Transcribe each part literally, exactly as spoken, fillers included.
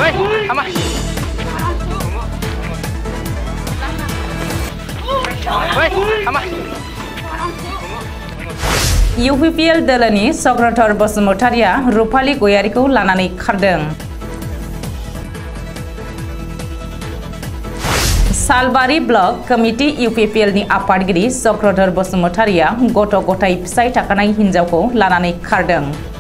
U P P L दोलोनि चक्रधर बसुमतारिया रुफाली गयारिखौ लानानै खारदों। Salbari block committee U P P L नि आफादगिरि चक्रधर बसुमतारिया गथ' गथाय फिसाय थाखानाय हिनजावखौ लानानै खारदों।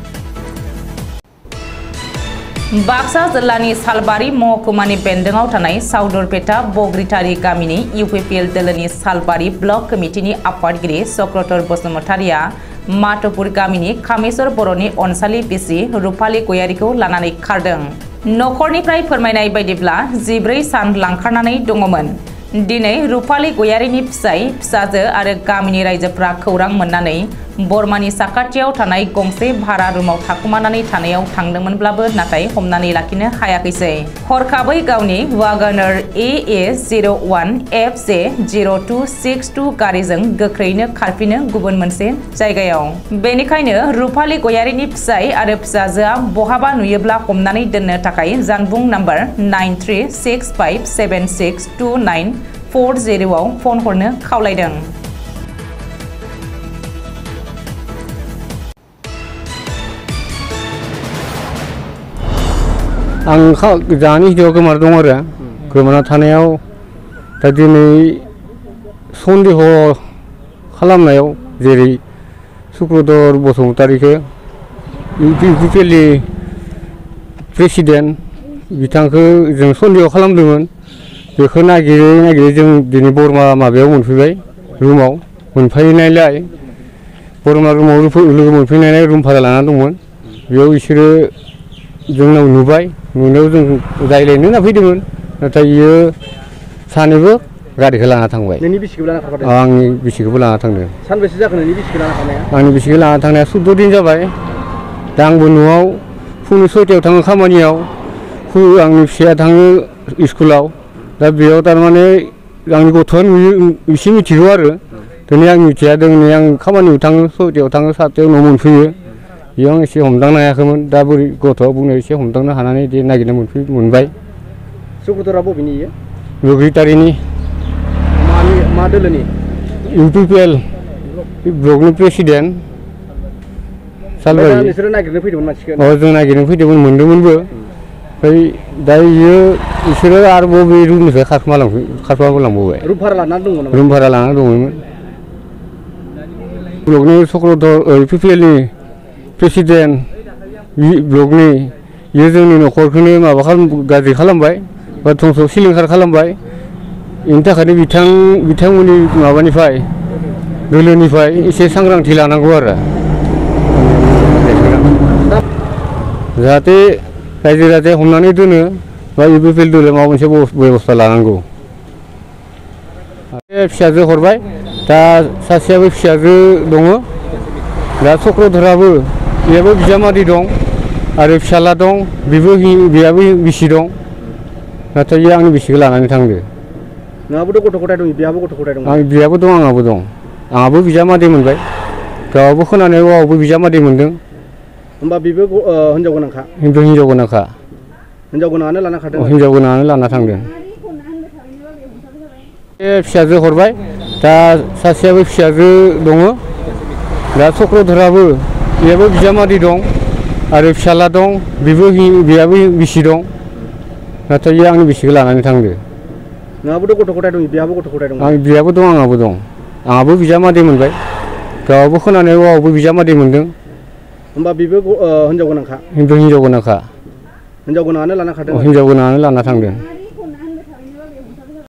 बाक्सा जिल्लानि सालबारि महकुमानि बेन्दोङाव थानाय साउदरपेटा बग्रिटारि गामिनि इउ पि पि एल दोलोनि सालबारि ब्लक कमिटिनि आफादगिरि चक्रधर बसुमतारिया माथुपुर गामिनि कामेश्वर बर'नि अनसालि बिसि रुफाली गयारिखौ लानानै खारदों। नखरनिफ्राय फोरमायनाय बायदिब्ला जिब्रै सान लांखारनानै दङमोन। दिनै रुफाली गयारिनि फिसाय फिसाजो आरो गामिनि रायजोफ्रा खौरां मोननानै बरमानि साखाथियाव थानाय गंसे भारा रुमाव थाखुमानानै थानायाव थांदोंमोनब्लाबो नाथाय हमनानै लाखिनो हायाखैसै। हरखाबै गावनि वागनार ए ए जिर' वान एफ जे जिर' टु सिक्स टु गारिजों गोख्रैनो खारफिनो गुबुन मोनसे जायगायाव। बेनिखायनो रुफाली गयारिनि फिसाय आरो फिसाजोआ बहाबा नुयोब्ला हमनानै दोननो थाखाय जानबुं number nine three six five seven six two nine four जिर' आव फन हरनो खावलायदों। आं जानि हिनजावा गोमाना दं आरो गोमाना थानायाव दा दिनै सन्देह खालामनायाव जेरै चक्रधर बसुमतारिखौ इउ पि पि एल नि प्रेसिडेन्ट बिथांखौ जों सन्देह खालामदोंमोन। बेखौ नागिरै नागिरै जों दिनै बरमा माबायाव मोनफैबाय रुमाव मोनफैनायलाय बरमा रुमाव लोगो मोनफैनायलाय रुम भारा लाना दंमोन। बेयाव बिसोरो जोंनाव नुबाय नुनायाव जों रायज्लायनो होनना फैदोंमोन नाथाय बियो सानैबो गारिखौ लाना थांबाय। नोंनि बिसिखौबो लाना थांबाय? आंनि बिसिखौबो लाना थांदों। सानबेसे जाखो नोंनि बिसिखौ लाना थांनाया? आंनि बिसिखौ लाना थांनाया सुद्द' दिन जाबाय। दा आंबो न'आव फुंनि सयथायाव थाङो खामानियाव, आंनि फिसाया थाङो स्कुलाव। दा बेयाव थारमाने आंनि गथ'आ नुयो एसे मिथिगौ आरो दिनै आं मिथिया दिनै आं खामानियाव थाङो सयथायाव थाङो सातथायाव न' मोनफैयो। बेयाव आं एसे हमदांनो हायाखैमोन। दा बोरै गथ'आ बुंनाय एसे हमदांनो हानानै दे नागिरना मोनफै मोनबाय। चक्रधरा बबेनि इयो? बग्रिटारिनि। मानि मा दोलोनि? इउ पि पि एल ब्लकनि प्रेसिडेन्ट। सालबारि। नोंसोरो नागिरनो फैदोंमोन मानसिखौ? अ जों नागिरनो फैदोंमोन मोनदोंमोनबो। ओमफ्राय दा इयो बिसोरो आरोबाव बे रुमनिफ्राय खारखोमा लांफै खारखोमा लांबावबाय। रुम भारा लानानै दंमोन नामा? रुम भारा लानानै दंमोन। ब्लकनि Chakradhar U P P L नि प्रेसिडेन्ट ब्लकनि बियो जोंनि न'खरखौनो माबा गाज्रि खालामबाय बा धंस' सिलिंखार खालामबाय। बेनि थाखायनो बिथां बिथांमोननि माबानिफ्राय दोलोनिफ्राय एसे सांग्रांथि लानांगौ आरो जाहाथे रायजो राजाया हमनानै दोनो बा इउ पि पि एल दोलो माबा मोनसे बेबस्था लानांगौ। फिसाजो हरबाय दा सासेयाबो फिसाजो दङ। दा चक्रधराबो बेयाबो बिजामादै दं आरो फिसाला दं, बेबो बेयाबो बिसि दं। नाथाय इयो आंनि बिसिखौ लानानै थांदो। नोंहाबोथ' गथ' गथाय दं, बिहाबो गथ' गथाय दं? आं बिहाबो दं आंहाबो दं। आंहाबो बिजामादै मोनबाय। गावहाबो खोनानायाव गावहाबो बिजामादै मोनदों। होमबा बेबो हिनजाव गोनांखा? हिनजाव हिनजाव गोनांखा। हिनजाव गोनाङानो लाना खारदों? हिनजाव गोनाङानो लाना थांदों। फिसाजो हरबाय दा सासेयाबो फिसाजो दङ। दा चक्रधराबो बेयाबो बिजामादै दं आरो फिसाला दं, बेबो बेयाबो बिसि दं। नाथाय इयो आंनि बिसिखौ लानानै थांदो। नोंहाबोथ' गथ' गथाय दं, बिहाबो गथ' गथाय दं? आं बिहाबो दं आंहाबो दं। आंहाबो बिजामादै मोनबाय। गावहाबो खोनानायाव गावहाबो बिजामादै मोनदों। होमबा बेबो हिनजाव गोनांखा? हिनजाव हिनजाव गोनांखा। हिनजाव गोनाङानो लाना खारदों? हिनजाव गोनाङानो लाना थांदों।